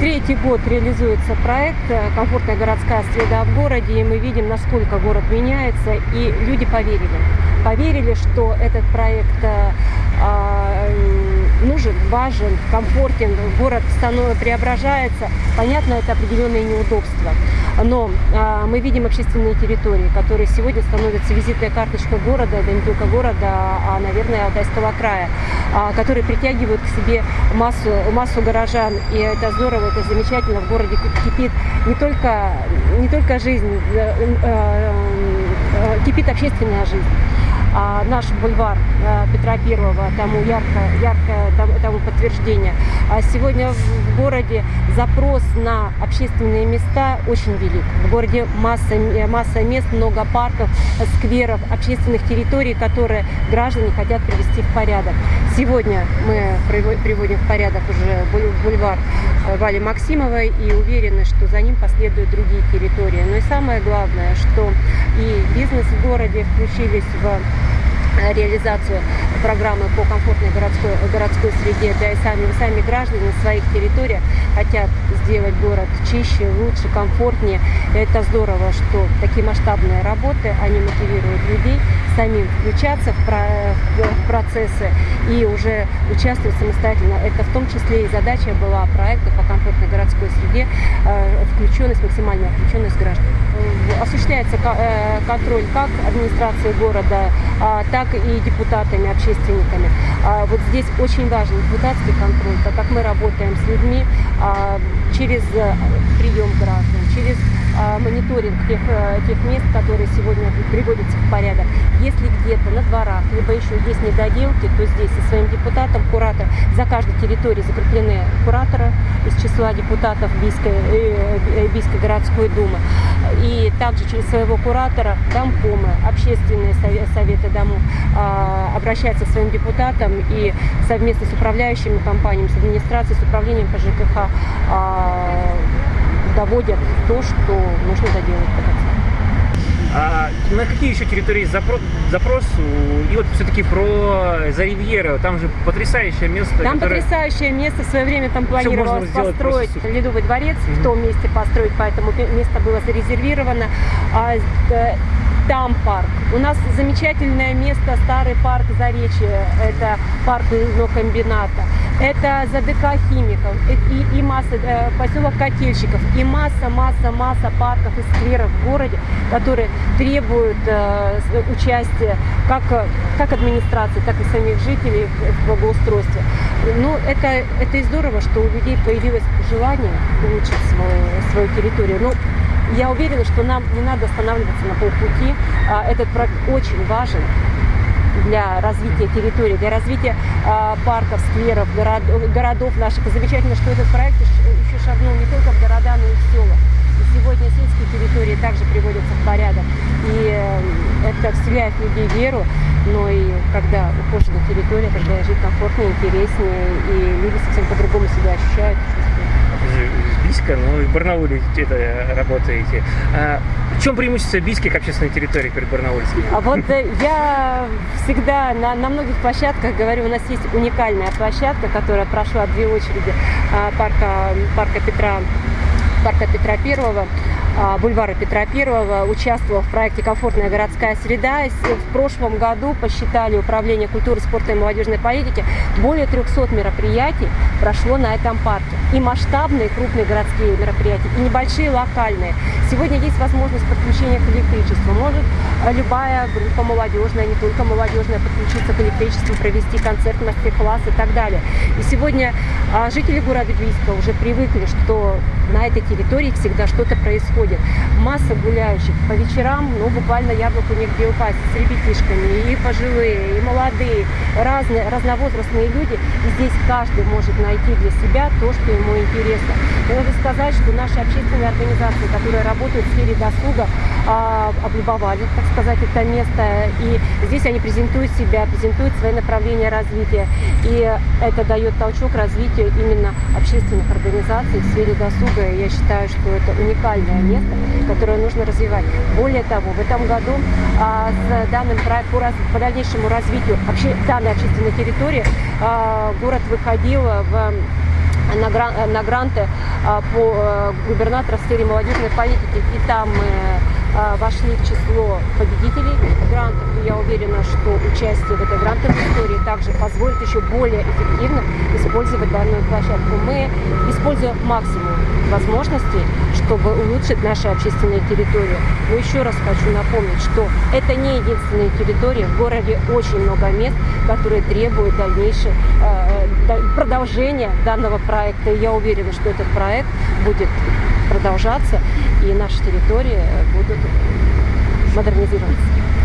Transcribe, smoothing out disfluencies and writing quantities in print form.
третий год реализуется проект «Комфортная городская среда в городе», и мы видим, насколько город меняется, и люди поверили, что этот проект нужен, важен, комфортен, город преображается. Понятно, это определенные неудобства, но мы видим общественные территории, которые сегодня становятся визитной карточкой города, да не только города, а, наверное, Алтайского края, которые притягивают к себе массу горожан, и это здорово, это замечательно, в городе кипит не только жизнь, кипит общественная жизнь. Наш бульвар Петра Первого тому яркое тому подтверждение. Сегодня в городе запрос на общественные места очень велик. В городе масса мест, много парков, скверов, общественных территорий, которые граждане хотят привести в порядок. Сегодня мы приводим в порядок уже бульвар Вали Максимовой и уверены, что за ним последуют другие территории. Но и самое главное, что и бизнес в городе включились в реализацию программы по комфортной городской среде, да и сами граждане в своих территориях хотят сделать город чище, лучше, комфортнее. И это здорово, что такие масштабные работы, они мотивируют людей самим включаться в процессы и уже участвовать самостоятельно. Это в том числе и задача была проекта по комфортной городской среде, максимальная включенность граждан. Осуществляется контроль как администрации города, так и депутатами, общественниками. Вот здесь очень важен депутатский контроль, так как мы работаем с людьми через прием граждан, через мониторинг тех мест, которые сегодня приводятся в порядок. Если где-то на дворах, либо еще есть недоделки, то здесь со своим депутатом, куратор, за каждой территорией закреплены кураторы из числа депутатов Бийской городской думы. И также через своего куратора домкомы, общественные советы домов обращаются к своим депутатам и совместно с управляющими компаниями, с администрацией, с управлением по ЖКХ доводят то, что нужно доделать по концу. На какие еще территории запрос? И вот все-таки про Заривьеру, там же потрясающее место. Там потрясающее место, в свое время там планировалось построить Ледовый дворец, в том месте построить, поэтому место было зарезервировано. Там парк. У нас замечательное место, старый парк Заречье, это парк льнокомбината. Это ЗДК химиков, и масса, поселок Котельщиков, и масса парков и скверов в городе, которые требуют участия как администрации, так и самих жителей в благоустройстве. Ну, это и здорово, что у людей появилось желание улучшить свою территорию. Но я уверена, что нам не надо останавливаться на полпути. Этот проект очень важен для развития территории, для развития парков, скверов, городов наших. И замечательно, что этот проект еще шагнул не только в города, но и в села. И сегодня сельские территории также приводятся в порядок. И это вселяет в людей веру, но и когда ухожена территория, тогда жить комфортнее, интереснее, и люди совсем по-другому себя ощущают. Бийска, но и в Барнауле это работаете. В чем преимущество бийских общественных территорий перед барнаульскими? Вот я всегда на многих площадках говорю, у нас есть уникальная площадка, которая прошла две очереди парка Петра Первого, бульвара Петра Первого, участвовала в проекте «Комфортная городская среда». В прошлом году посчитали Управление культуры, спорта и молодежной политики, более 300 мероприятий прошло на этом парке. И масштабные, крупные городские мероприятия, и небольшие, локальные. Сегодня есть возможность подключения к электричеству. Может любая группа молодежная, не только молодежная, подключиться к электричеству, провести концерт, мастер-класс и так далее. И сегодня жители города Бийска уже привыкли, что на этой территории всегда что-то происходит. Масса гуляющих по вечерам, буквально яблоку негде упасть, с ребятишками, и пожилые, и молодые, разновозрастные люди. И здесь каждый может найти для себя то, что ему интересно. И надо сказать, что наши общественные организации, которые работают в сфере досуга, облюбовали, так сказать, это место. И здесь они презентуют себя, презентуют свои направления развития. И это дает толчок развитию именно общественных организаций в сфере досуга. И я считаю, что это уникальное место, которое нужно развивать. Более того, в этом году с данным проектом по дальнейшему развитию данной общественной территории город выходил в на гранты по губернатору в сфере молодежной политики. И там мы вошли в число победителей грантов. И я уверена, что участие в этой грантовой истории также позволит еще более эффективно использовать данную площадку. Мы используем максимум возможностей, чтобы улучшить наши общественные территории. Но еще раз хочу напомнить, что это не единственные территории. В городе очень много мест, которые требуют дальнейшего продолжения данного проекта. И я уверена, что этот проект будет продолжаться, и наши территории будут модернизироваться.